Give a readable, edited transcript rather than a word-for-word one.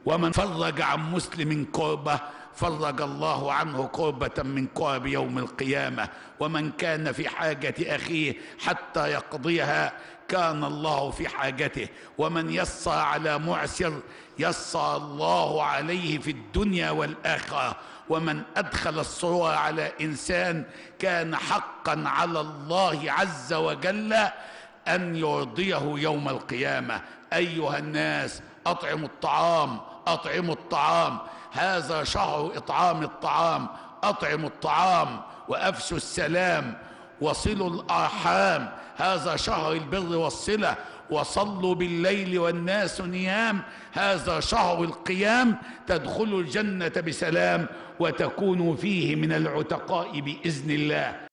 ومن فرج عن مسلم كربة فرج الله عنه كربة من كرب يوم القيامة. ومن كان في حاجة أخيه حتى يقضيها كان الله في حاجته. ومن يسر على معسر يسر الله عليه في الدنيا والآخرة. ومن أدخل السرور على إنسان كان حقا على الله عز وجل أن يرضيه يوم القيامة. أيها الناس، أطعموا الطعام، أطعموا الطعام، هذا شهر إطعام الطعام. أطعموا الطعام وأفشوا السلام وصلوا الأرحام، هذا شهر البر والصلة. وصلوا بالليل والناس نيام، هذا شهر القيام. تدخلوا الجنة بسلام وتكونوا فيه من العتقاء بإذن الله.